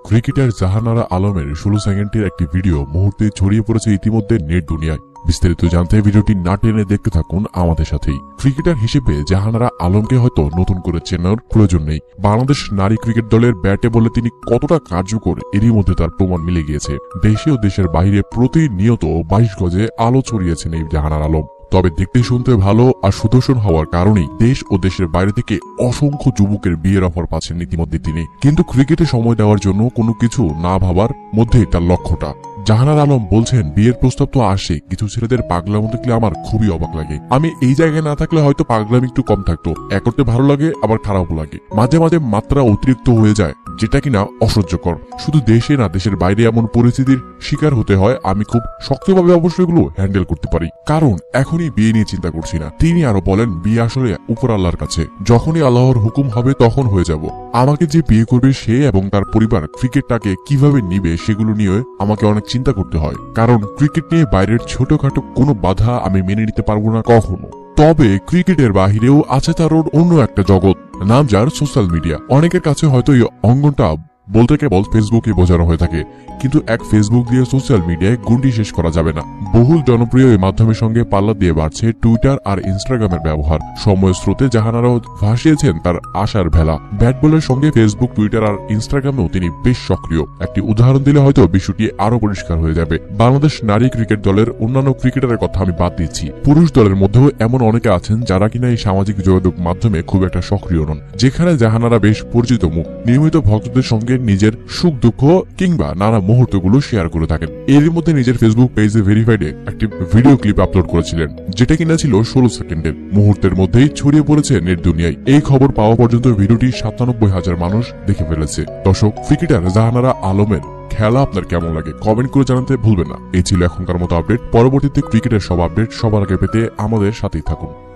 Cricketer Jahanara আলমের 16 সেকেন্ডের একটি ভিডিও মুহূর্তে ছড়িয়ে পড়েছে ইতিমধ্যে নেট দুনিয়ায়। বিস্তারিত জানতে ভিডিওটি না টেনে দেখতে থাকুন আমাদের সাথেই। ক্রিকেটার হিসেবে জাহানারা আলমকে হয়তো নতুন করে চেনার প্রয়োজন নেই। বাংলাদেশ নারী ক্রিকেট দলের ব্যাটে বলে তিনি কতটা কার্যকর এরই মধ্যে তার প্রমাণ মিলে গিয়েছে। দেশে ও দেশের বাইরে প্রতিনিয়ত 22 গজে আলো ছড়িয়েছেন এই জাহানারা আলম। তবে দেখতে শুনতে ভালো আর সুদর্শন হওয়ার কারণেই দেশ ও দেশের বাইরে থেকে অসংখ্য যুবকের বিয়ের অফার পাচ্ছেন ইতিমধ্যে তিনি। কিন্তু ক্রিকেটে সময় দেওয়ার জন্য কোনো কিছু না ভাবার মধ্যেই তার লক্ষ্যটা। জাহানারা আলম বলছেন, বিয়ের প্রস্তাব তো আসে, কিছু ছেলেদের পাগলামো দেখলে আমার খুবই অবাক লাগে। আমি এই জায়গায় না থাকলে হয়তো পাগলামি একটু কম থাকতো। এক করতে ভালো লাগে, আবার খারাপও লাগে। মাঝে মাঝে মাত্রা অতিরিক্ত হয়ে যায়, যেটা কিনা অসহ্যকর। শুধু দেশে না, দেশের বাইরে এমন পরিস্থিতির শিকার হতে হয়। আমি খুব শক্তভাবে অবশ্যই এগুলো হ্যান্ডেল করতে পারি, কারণ এখনই বিয়ে নিয়ে চিন্তা করছি না। তিনি আরো বলেন, বিয়ে আসলে উপর আল্লাহর কাছে, যখনই আল্লাহর হুকুম হবে তখন হয়ে যাব। আমাকে যে বিয়ে করবে সে এবং তার পরিবার ক্রিকেটটাকে কিভাবে নিবে সেগুলো নিয়ে আমাকে অনেক চিন্তা করতে হয়, কারণ ক্রিকেট নিয়ে বাইরের ছোটখাটো কোনো বাধা আমি মেনে নিতে পারবো না কখনো। তবে ক্রিকেটের বাহিরেও আছে তার অন্য একটা জগৎ, নাম যার সোশ্যাল মিডিয়া। অনেকের কাছে হয়তো এই অঙ্গনটা বলতে কেবল ফেসবুকে বোঝানো হয়ে থাকে, কিন্তু এক ফেসবুক দিয়ে সোশ্যাল মিডিয়ায় গুন্ডি শেষ করা যাবে না। বহুল জনপ্রিয় এই মাধ্যমের সঙ্গে পাল্লা দিয়ে বাড়ছে টুইটার আর ইনস্টাগ্রামের ব্যবহার। সময়ের স্রোতে জাহানারাও ভাসিয়েছেন তার আশার ভেলা। ব্যাট বলের সঙ্গে ফেসবুক, টুইটার আর ইনস্টাগ্রামেও তিনি বেশ সক্রিয়। একটি উদাহরণ দিলে হয়তো বিষয়টি আরো পরিষ্কার হয়ে যাবে। বাংলাদেশ নারী ক্রিকেট দলের অন্যান্য ক্রিকেটারের কথা আমি বাদ দিচ্ছি, পুরুষ দলের মধ্যেও এমন অনেকে আছেন যারা কিনা এই সামাজিক যোগাযোগ মাধ্যমে খুব একটা সক্রিয় নন, যেখানে জাহানারা বেশ পরিচিত মুখ। নিয়মিত ভক্তদের সঙ্গে নিজের সুখ দুঃখ কিংবা নানা মুহূর্তগুলো শেয়ার করে থাকেন। এর মধ্যে নিজের ফেসবুক পেজে ভেরিফাইডে একটি ভিডিও ক্লিপ আপলোড করেছিলেন, যেটা কিনা ছিল 16 সেকেন্ডের। মুহূর্তের মধ্যেই ছড়িয়ে পড়েছে নেট দুনিয়ায়। এই খবর পাওয়া পর্যন্ত ভিডিওটি 97,000 মানুষ দেখে ফেলেছে। দর্শক, ক্রিকেটার জাহানারা আলমের খেলা আপনার কেমন লাগে কমেন্ট করে জানাতে ভুলবেন না। এই ছিল এখনকার মতো আপডেট। পরবর্তীতে ক্রিকেটের সব আপডেট সবার আগে পেতে আমাদের সাথেই থাকুন।